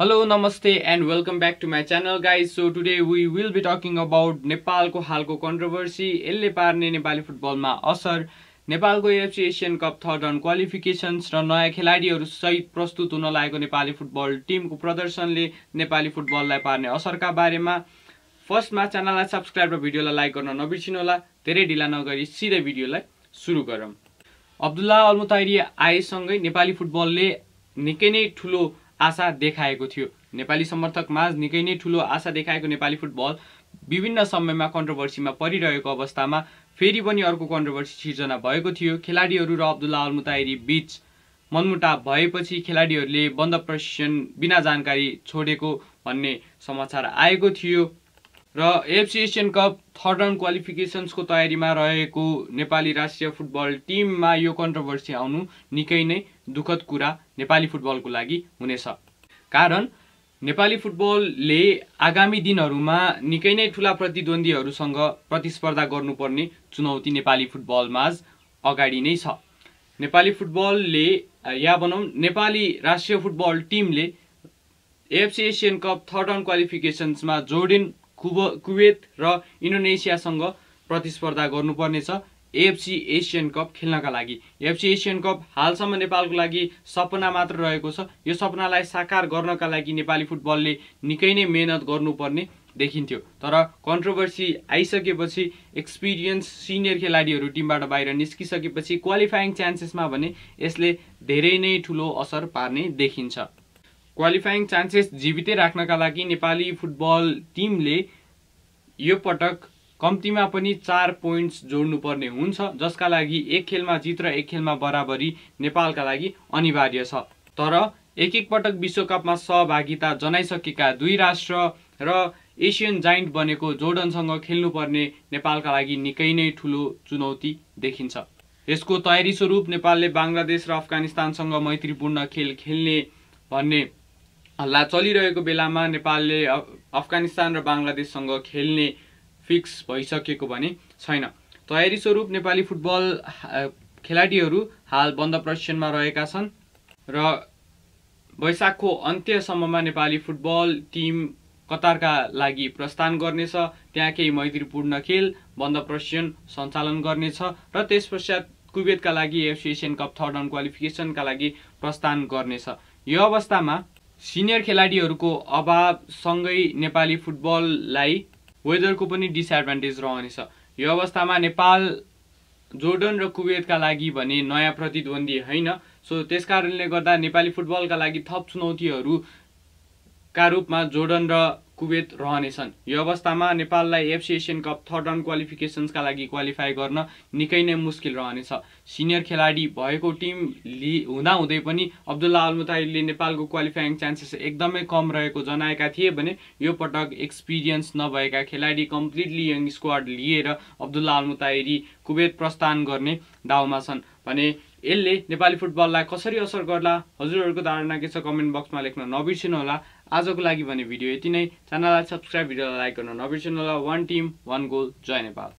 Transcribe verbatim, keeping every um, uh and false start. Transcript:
Hello, namaste and welcome back to my channel guys. So today we will be talking about Nepal ko halko controversy, यसले पार्ने नेपाली फुटबलमा असर, नेपालको A F C Asian Cup third round qualifications र नयाँ खेलाडीहरु सहित प्रस्तुत हुन लागेको नेपाली फुटबल टिमको प्रदर्शनले नेपाली फुटबललाई पार्ने असरका बारेमा फर्स्टमा च्यानललाई सब्स्क्राइब र भिडियोलाई लाइक गर्न नबिर्सिनु होला। धेरै ढिला नगरी सिधै भिडियोलाई सुरु गरौँ। अब्दुल्ला अलमुताइरी आएसँगै नेपाली फुटबलले निकै नै ठूलो आशा देखाएको थियो। नेपाली समर्थकमा निकै नै ठूलो आशा देखाएको नेपाली फुटबल विभिन्न समयमा कन्ट्रोभर्सीमा परिरहेको अवस्थामा फेरि पनि अर्को कन्ट्रोभर्सी सिर्जना भएको थियो। खेलाडीहरु र अब्दुल्ला अलमुताइरी बीच मनमुटाव भएपछि खेलाडीहरुले बन्द प्रशिक्षण बिना जानकारी छोडेको भन्ने समाचार आएको थियो र A F C Asian Cup third round qualifications को तयारीमा रहेको नेपाली राष्ट्रिय फुटबल टिममा यो कन्ट्रोभर्सी आउनु निकै नै दुखद कुरा नेपाली फुटबलको लागि हुनेछ। कारण नेपाली फुटबलले आगामी दिनहरुमा निकै नै ठूला प्रतिद्वन्दीहरुसँग प्रतिस्पर्धा गर्नुपर्ने चुनौती नेपाली फुटबलमा अगाडि नै छ। नेपाली फुटबलले या भनौं नेपाली राष्ट्रिय फुटबल टिमले A F C Asian Cup third round क्वालिफिकेशन्समा जोर्डन, कुवेत र इन्डोनेसियासँग प्रतिस्पर्धा गर्नुपर्नेछ A F C Asian Cup खेल्नका लागि। A F C Asian Cup हालसम्म नेपालको लागि सपना मात्र रहेको छ। यो सपनालाई साकार गर्नका लागि नेपाली फुटबलले निकै नै मेहनत गर्नुपर्ने देखिन्थ्यो। तर कन्ट्रोभर्सी आइसकेपछि एक्सपिरियन्स सिनियर खेलाडीहरु टिमबाट बाहिर निस्किसकेपछि क्वालिफाइङ चान्सेसमा भने यसले धेरै नै ठूलो असर पार्ने देखिन्छ। क्वालिफाइङ चान्सेस जीवितै राख्नका लागि नेपाली फुटबल टिमले यो पटक कम्तीमा पनि चार पोइन्ट्स जोड्नु पर्ने हुन्छ, जसका लागि एक खेलमा जित र एक खेलमा बराबरी नेपालका लागि अनिवार्य छ। तर एक एक पटक विश्वकपमा सहभागिता जनाइसकेका दुई राष्ट्र र एशियन जाइन्ट बनेको जोर्डनसँग खेल्नुपर्ने नेपालका लागि निकै नै ठूलो चुनौती देखिन्छ। यसको तयारी स्वरूप नेपालले बांग्लादेश र अफगानिस्तानसँग मैत्रीपूर्ण खेल खेल्ने भन्ने हल्ला चलिरहेको बेलामा नेपालले अफगानिस्तान र बांग्लादेशसँग खेल्ने फिक्स भइसकेको भने छैन। तयारी स्वरूप नेपाली फुटबल खेलाडीहरु हाल बन्द प्रशिक्षणमा रहेका छन् र वैशाखको अन्त्यसम्ममा नेपाली फुटबल टिम कतारका लागि प्रस्थान गर्नेछ। त्यहाँ केही मैत्रीपूर्ण खेल बन्द प्रशिक्षण सञ्चालन गर्नेछ र त्यसपश्चात कुवेतका लागि A F C Asian Cup third round क्वालिफिकेशनका लागि प्रस्थान गर्नेछ। यो अवस्थामा सिनियर खेलाडीहरुको अभाव सँगै नेपाली फुटबललाई वेदरको पनि डिसएडभान्टेज रहनेछ। यो अवस्थामा नेपाल जोर्डन र कुवेतका लागि भने नयाँ प्रतिद्वन्दी हैन। सो त्यसकारणले गर्दा नेपाली फुटबलका लागि थप चुनौतीहरु का रूपमा जोर्डन र कुवेत रहनेछन्। यो अवस्थामा नेपाललाई A F C Asian Cup third round क्वालिफिकेशन्सका लागि क्वालिफाई गर्न निकै नै मुस्किल रहनेछ। सिनियर खेलाडी भएको टिम हुँदा हुँदै पनि अब्दुल्ला अलमुताइरीले नेपालको क्वालिफाइङ चान्सेस एकदमै कम रहेको जनाएका थिए भने यो पटक एक्सपिरियन्स नभएका खेलाडी कम्प्लिटली यङ स्क्वाड लिएर अब्दुल्ला अलमुताइरी कुवेत प्रस्थान गर्ने दाउमा छन् भने यसले नेपाली फुटबललाई कसरी असर गर्ला? हजुरहरुको धारणा के छ कमेन्ट बक्समा लेख्न नबिर्सिनु होला। आजको लागि भने भिडियो यति नै। च्यानललाई सब्स्क्राइब, भिडियोलाई लाइक गर्न नबिर्सिनु होला। One team one goal. जय नेपाल।